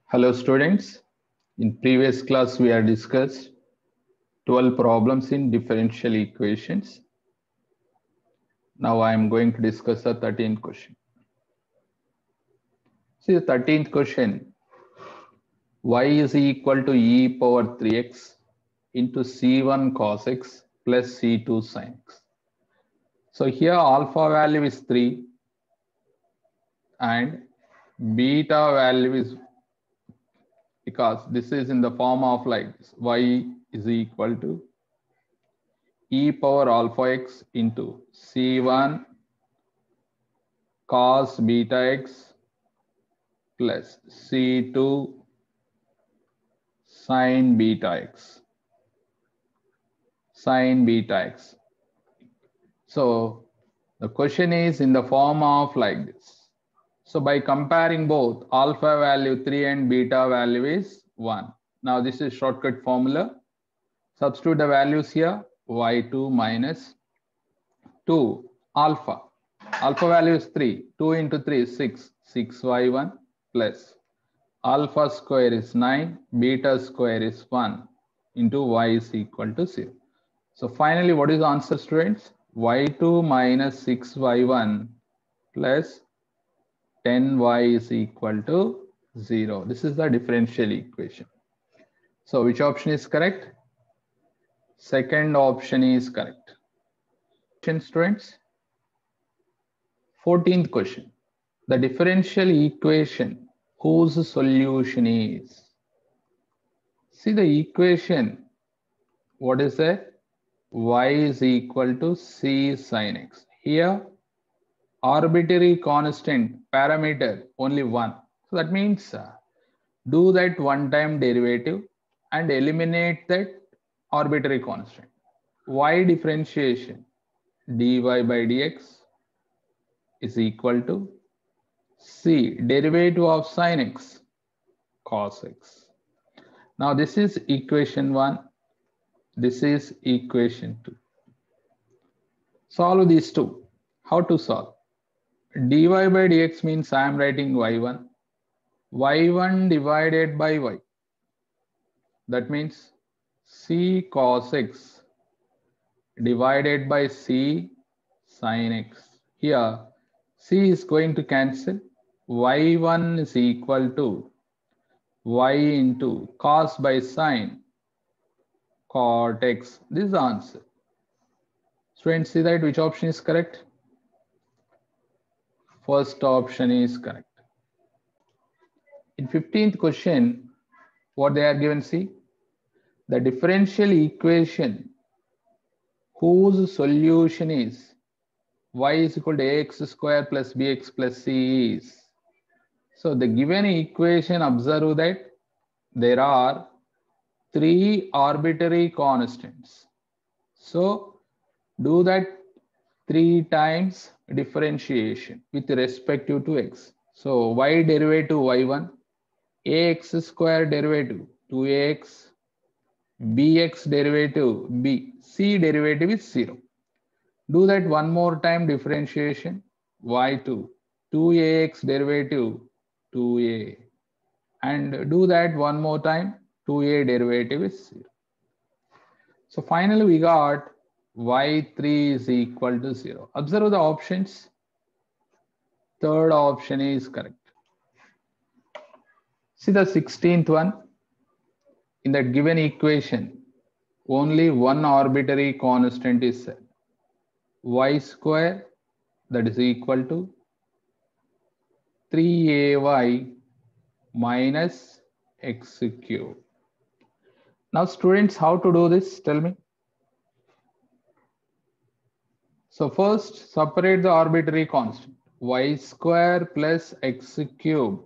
Hello students, in previous class we have discussed 12 problems in differential equations. Now I am going to discuss the 13th question. See the 13th question, y is equal to e power 3x into c1 cos x plus c2 sin x. So here alpha value is 3 and beta value is, because this is in the form of like this, y is equal to e power alpha x into c1 cos beta x plus c2 sin beta x. So the question is in the form of like this. So by comparing both, alpha value 3 and beta value is 1. Now this is shortcut formula. Substitute the values here, y2 minus 2 alpha. Alpha value is 3. 2 into 3 is 6. 6y1 plus alpha square is 9. Beta square is 1 into y is equal to 0. So finally, what is the answer, students? y2 minus 6y1 plus 10y is equal to 0. This is the differential equation. So which option is correct? Second option is correct. Students, 14th question. The differential equation whose solution is? See the equation. What is it? Y is equal to c sin x. Here, arbitrary constant parameter only 1. So that means do that one-time derivative and eliminate that arbitrary constant. Y differentiation dy by dx is equal to c derivative of sin x cos x. Now this is equation 1. This is equation 2. Solve these two. How to solve? Dy by dx means I am writing y1. y1 divided by y. That means c cos x divided by c sin x. Here c is going to cancel. y1 is equal to y into cos by sin cot x. This is the answer. Students, see that which option is correct? First option is correct. In 15th question, what they are given, see? The differential equation whose solution is y is equal to ax square plus bx plus c is. So the given equation, observe that there are 3 arbitrary constants. So do that 3 times differentiation with respect to x. So y derivative y1, ax square derivative 2ax, bx derivative b, c derivative is 0. Do that one more time differentiation, y2, 2ax derivative 2a, and do that one more time, 2a derivative is 0. So finally we got y3 is equal to 0. Observe the options. Third option is correct. See the 16th one. In that given equation, only one arbitrary constant is set. Y square, that is equal to 3ay minus x cube. Now students, how to do this? Tell me. So first, separate the arbitrary constant. Y square plus x cube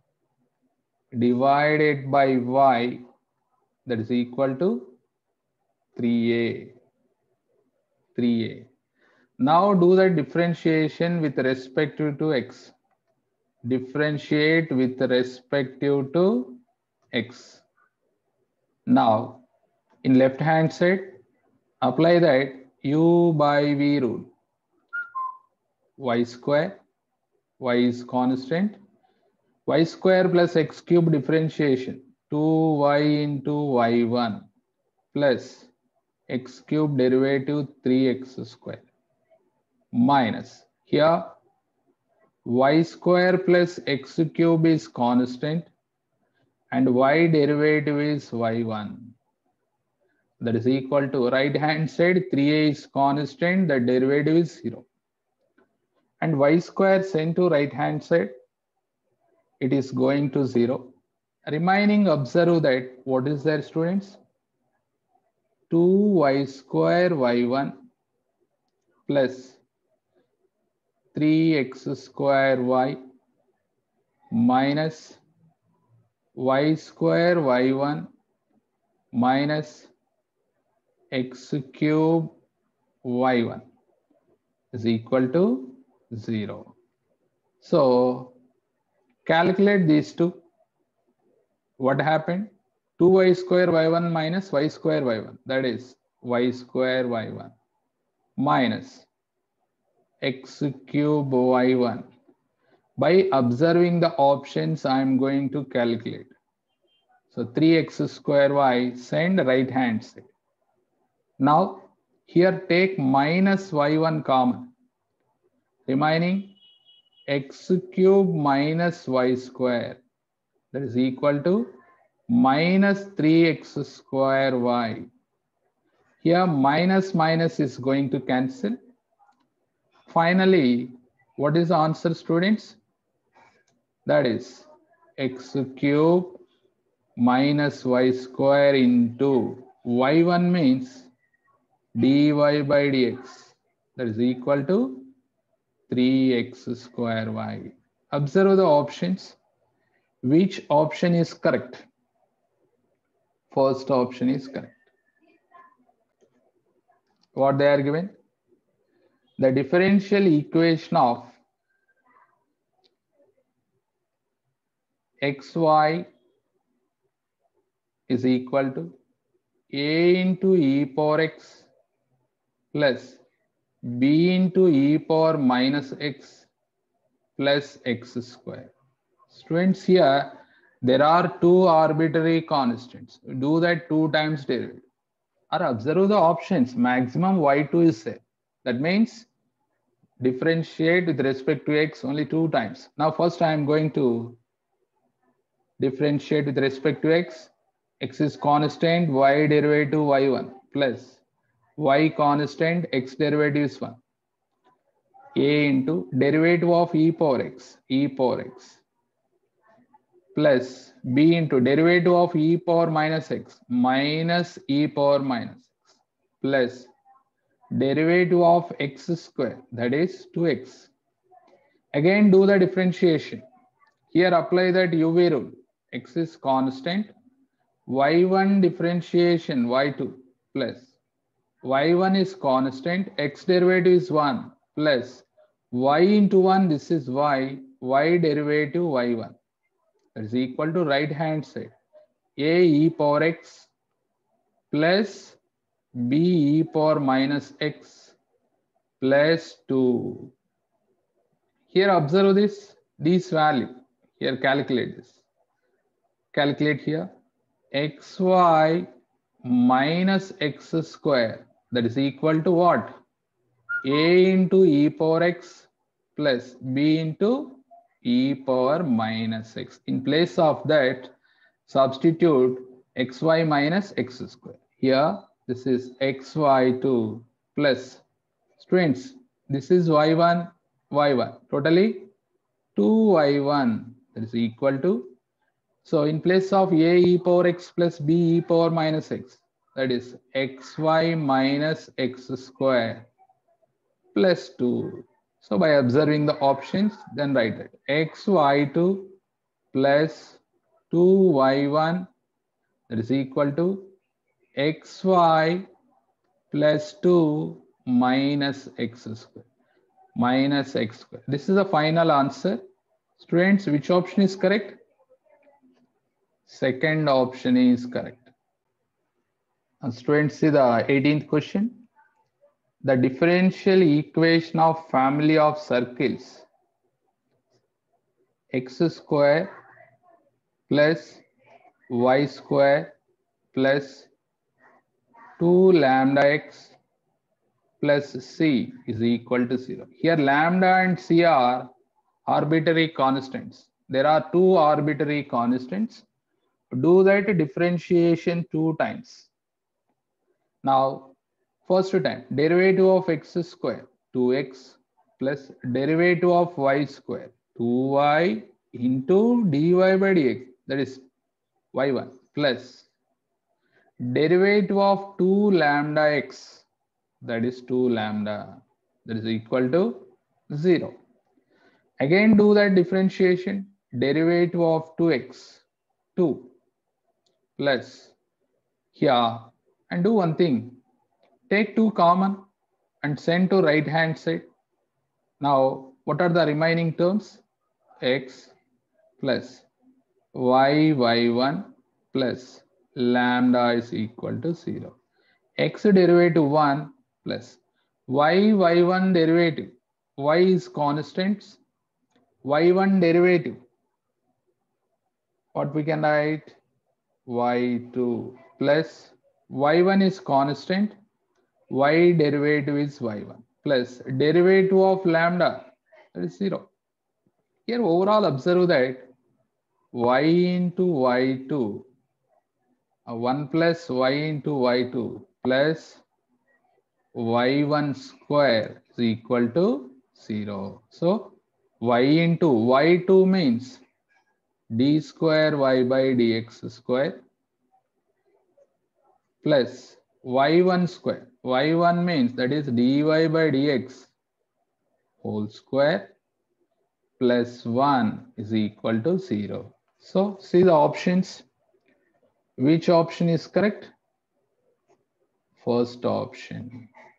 divided by y, that is equal to 3a. Now do the differentiation with respect to x. Differentiate with respect to x. Now, in left hand side, apply that u by v rule. Y square, y is constant, y square plus x cube differentiation 2y into y1 plus x cube derivative 3x square minus here y square plus x cube is constant and y derivative is y1. That is equal to right hand side 3a is constant, the derivative is 0. And y square sent to right hand side, it is going to 0. Remaining, observe that what is there, students? 2y square y1 plus 3x square y minus y square y1 minus x cube y1 is equal to 0. So calculate these two. What happened? 2y square y1 minus y square y1, that is y square y1 minus x cube y1. By observing the options, I am going to calculate. So 3x square y, send right hand side. Now here take minus y1 common. Remaining x cube minus y square, that is equal to minus 3x square y. Here minus minus is going to cancel. Finally, what is the answer, students? That is x cube minus y square into y1 means dy by dx, that is equal to 3x square y. Observe the options. Which option is correct? First option is correct. What they are given? The differential equation of xy is equal to a into e power x plus b into e power minus x plus x square. Students, here there are two arbitrary constants. Do that 2 times derivative. Or observe the options. Maximum y2 is there. That means differentiate with respect to x only 2 times. Now first I am going to differentiate with respect to x. X is constant, y derivative y1 plus y constant, x derivative is 1. A into derivative of e power x plus b into derivative of e power minus x minus e power minus x plus derivative of x square, that is 2x. Again do the differentiation. Here apply that UV rule. X is constant, y1 differentiation y2 plus y1 is constant, x derivative is 1 plus y into 1, this is y derivative y1, that is equal to right hand side a e power x plus b e power minus x plus 2. Here observe this value. Here calculate this. Calculate here xy minus x square, that is equal to what? A into e power x plus b into e power minus x. In place of that, substitute xy minus x square. Here this is xy2 plus, students, this is y1 totally 2y1, that is equal to, so in place of a e power x plus b e power minus x, that is xy minus x square plus 2. So by observing the options, then write it xy2 plus 2y1, that is equal to xy plus 2 minus x square. This is the final answer. Students, which option is correct? Second option is correct. Students, see the 18th question. The differential equation of family of circles x square plus y square plus 2 lambda x plus c is equal to 0. Here lambda and c are arbitrary constants. There are two arbitrary constants. Do that differentiation 2 times. Now, first time, derivative of x square, 2x plus derivative of y square, 2y into dy by dx, that is y1 plus derivative of 2 lambda x, that is 2 lambda, that is equal to 0. Again do that differentiation, derivative of 2x, 2 plus here, and do one thing, take 2 common and send to right hand side. Now what are the remaining terms? X plus y1 plus lambda is equal to 0. X derivative 1 plus y1 derivative, y is constants, y1 derivative, what we can write? Y2 plus y1 is constant, y derivative is y1 plus derivative of lambda, that is 0. Here overall observe that y into y2, 1 plus y into y2 plus y1 square is equal to 0. So y into y2 means d square y by dx square plus y1 square. Y1 means that is dy by dx whole square plus 1 is equal to 0. So see the options. Which option is correct? First option.